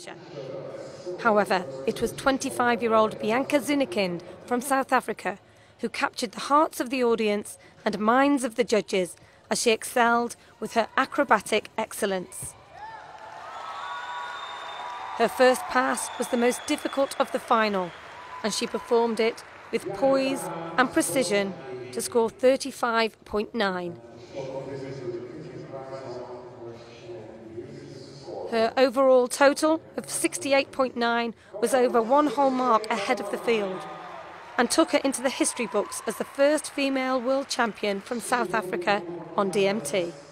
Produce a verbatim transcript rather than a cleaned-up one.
pressure. However, it was twenty-five-year-old Bianca Zoonekynd from South Africa who captured the hearts of the audience and minds of the judges as she excelled with her acrobatic excellence. Her first pass was the most difficult of the final, and she performed it with poise and precision to score thirty-five point nine. Her overall total of sixty-eight point nine was over one whole mark ahead of the field and took her into the history books as the first female world champion from South Africa on D M T.